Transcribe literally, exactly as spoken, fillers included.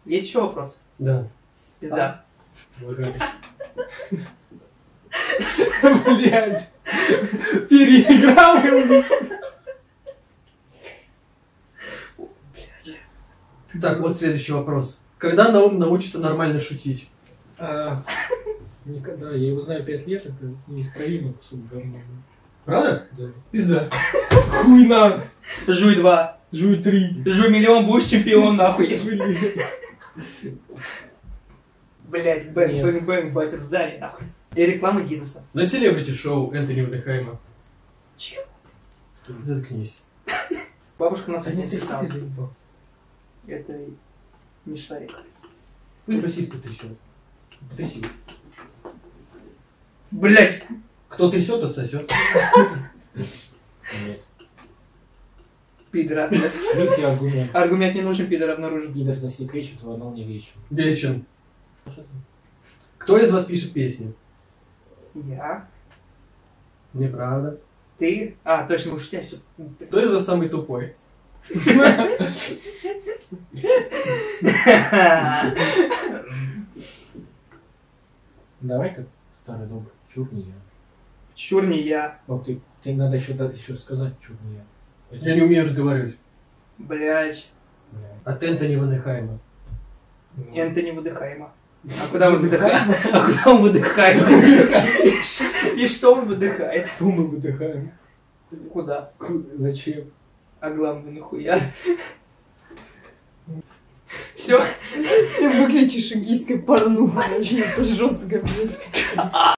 Есть еще вопрос? Да. Пизда. Блядь. Переиграл его. Так, вот следующий вопрос. Когда Наум научится нормально шутить? А, никогда. Я его знаю пять лет, это неисправимый кусок говна. Правда? Да. Пизда. Хуй на! Жуй два. Жуй три. Жуй миллион, будешь чемпион, нахуй. Блять, бэнг, Нет. бэнг, бэнг, байтер здание, нахуй. И реклама Гиннесса. На селебрити-шоу Энтони Вдехайма. Чего? Заткнись. Бабушка на Да сцене не ты писала. заебал. Это не шарик. Ну, сись потрясет. Потряси. Блять. Кто трясет, тот сосет. Нет. Пидор, блядь. Третий аргумент. Аргумент не нужен, пидор обнаружен. Пидор засекречит, вода не вечен. Вечен. Кто из вас пишет песни? Я. Неправда. Ты. А, точно, уж у тебя все. Кто из вас самый тупой? Давай как старый добрый. Чур не я. Чур не я. Ну, ты, ты надо еще, да, еще сказать, чур не я. Я не умею разговаривать. Блять. Бля. От Энтони Вдехайма. Ну, Энтони выдыхаемо. А куда мы выдыхаем? А куда он выдыхает? И что он выдыхает? Кто мы выдыхаем? Куда? Ку- Зачем? А главное, нахуя? Все. Ты выключишь гейское порно. Это жестко, блин.